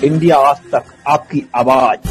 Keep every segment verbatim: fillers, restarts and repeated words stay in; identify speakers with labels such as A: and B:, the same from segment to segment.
A: India आज तक, आपकी आवाज।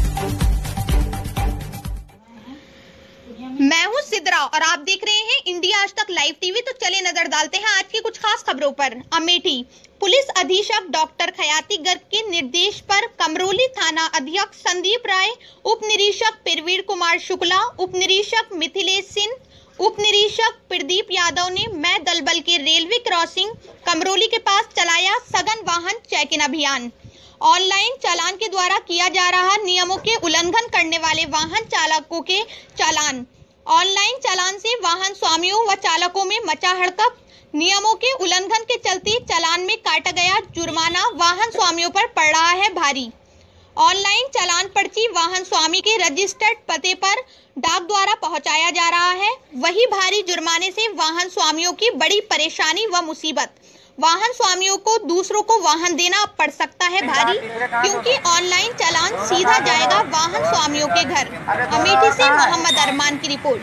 B: मैं हूं सिद्रा और आप देख रहे हैं इंडिया आज तक लाइव टीवी। तो चले नजर डालते हैं आज की कुछ खास खबरों पर। अमेठी पुलिस अधीक्षक डॉक्टर खयाती गर्ग के निर्देश पर कमरोली थाना अध्यक्ष संदीप राय, उप निरीक्षक प्रवीण कुमार शुक्ला, उप निरीक्षक मिथिलेश सिंह, उप निरीक्षक प्रदीप यादव ने मैं दलबल के रेलवे क्रॉसिंग कमरोली के पास चलाया सघन वाहन चेक इन अभियान। ऑनलाइन चालान के द्वारा किया जा रहा नियमों के उल्लंघन करने वाले वाहन चालकों के चालान। ऑनलाइन चालान से वाहन स्वामियों व चालकों में मचा हड़कंप। नियमों के उल्लंघन के चलते चालान में काटा गया जुर्माना वाहन स्वामियों पर पड़ रहा है भारी। ऑनलाइन चालान पर्ची वाहन स्वामी के रजिस्टर्ड पते पर डाक द्वारा पहुंचाया जा रहा है। वही भारी जुर्माने से वाहन स्वामियों की बड़ी परेशानी व मुसीबत। वाहन स्वामियों को दूसरों को वाहन देना पड़ सकता है भारी, क्योंकि ऑनलाइन चालान सीधा जाएगा वाहन स्वामियों के घर। अमेठी से मोहम्मद अरमान की रिपोर्ट।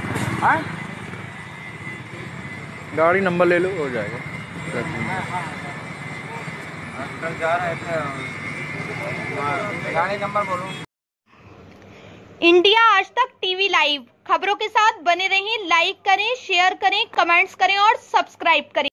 C: गाड़ी नंबर ले लो, हो जाएगा। गाड़ी नंबर बोलो।
B: इंडिया आज तक टीवी लाइव खबरों के साथ बने रहें। लाइक करें, शेयर करें, कमेंट्स करें और सब्सक्राइब करें।